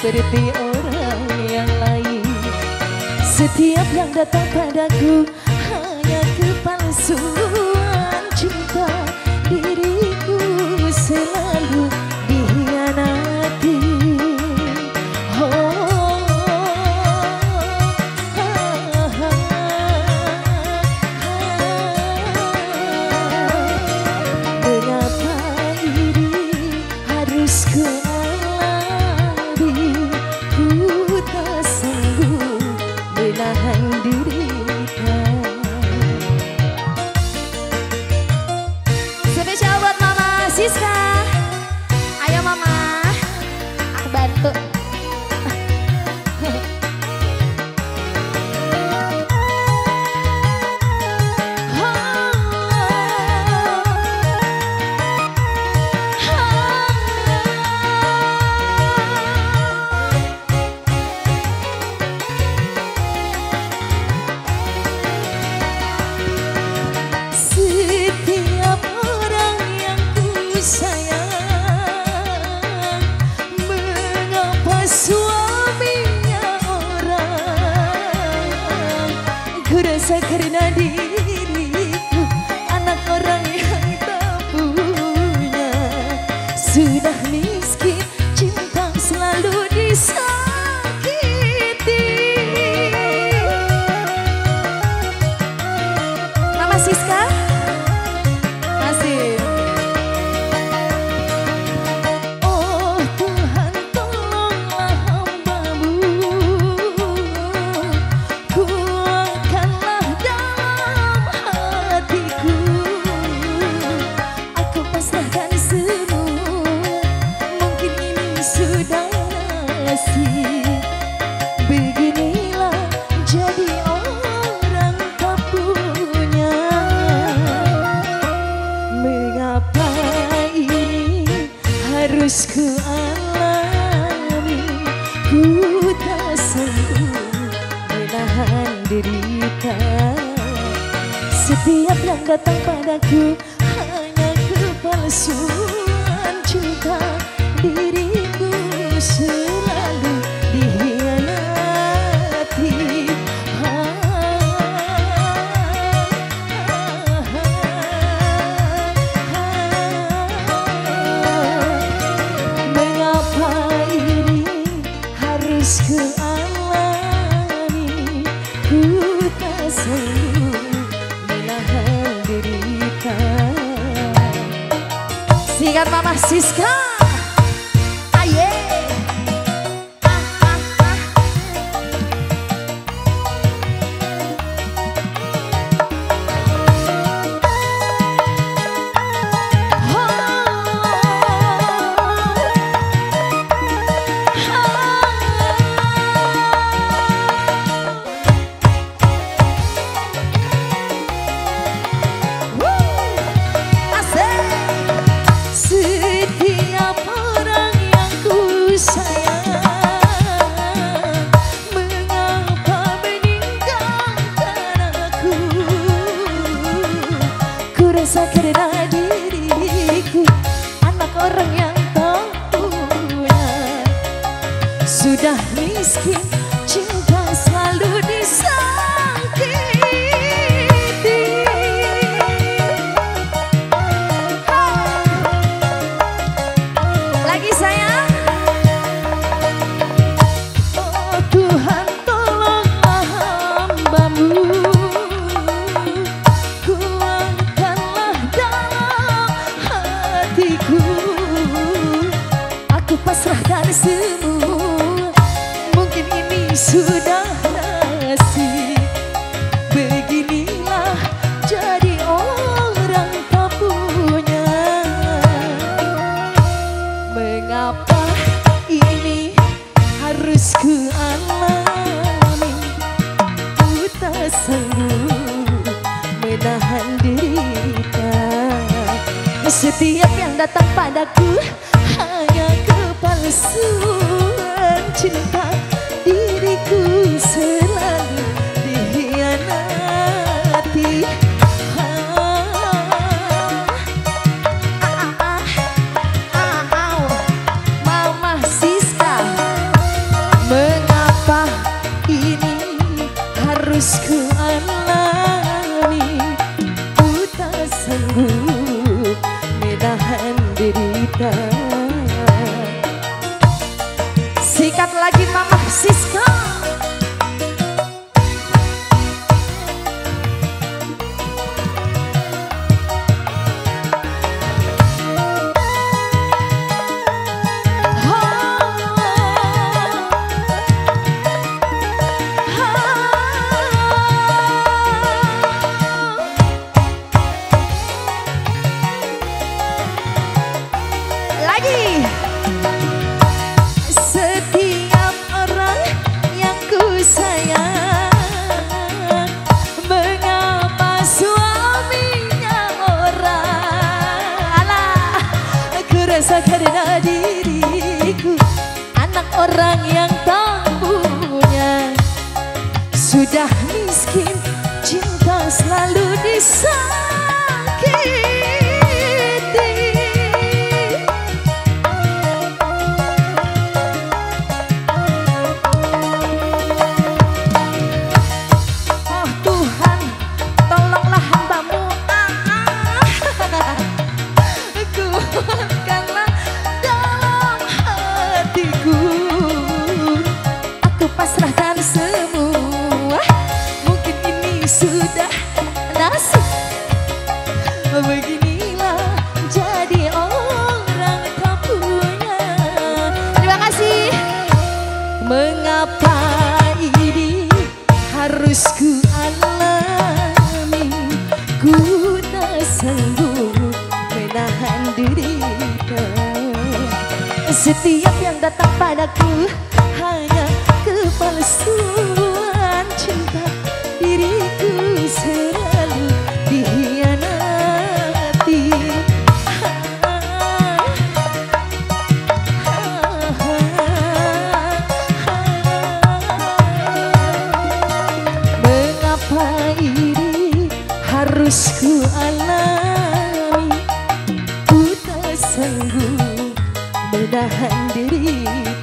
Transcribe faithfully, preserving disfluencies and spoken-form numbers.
seperti orang yang lain. Setiap yang datang padaku hanya kepalsuan cinta. Diriku selalu dikhianati. Oh, mengapa ini harus ku alami? Ku tak sanggup menahan derita. Spesial buat Mama Siska. Ayo Mama, aku bantu. Setiap orang yang ku sayang, mengapa suaminya orang? Ku rasa karena diriku anak orang yang tak punya. Sudah miskin, cinta selalu disakiti. Mama Siska, masih. Oh Tuhan, tolonglah hamba-Mu, kuatkanlah dalam hatiku. Aku pasrahkan semua, mungkin ini sudah nasib. Beginilah jadi orang tak punya. Mengapa ini harus ku alami? Ku tak sanggup menahan derita. Setiap yang datang padaku hanya kepalsuan cinta. Diriku selalu dikhianati. Mengapa ini harus ku alami? Ku tak sanggup menahan derita. Singkat Mama Siska. Aye. Ah, ah, ah. Setiap orang yang ku sayang, mengapa meninggalkan aku? Ku rasa karena diriku anak orang yang tak punya. Sudah miskin, cinta selalu disakiti. Lagi sayang. Oh Tuhan, tolonglah hamba-Mu, kuatkanlah dalam hatiku. Aku pasrahkan semua, mungkin ini sudah nasib. Beginilah jadi orang tak punya. Mengapa ini harus ku alami? Ku tak sanggup menahan derita. Setiap yang datang padaku hanya kepalsuan cinta. Diriku selalu dikhianati. Setiap yang datang padaku hanya kepalsuan cinta. Diriku selalu dikhianati. Mengapa ini harus ku alami? Ku tak sanggup menahan diri.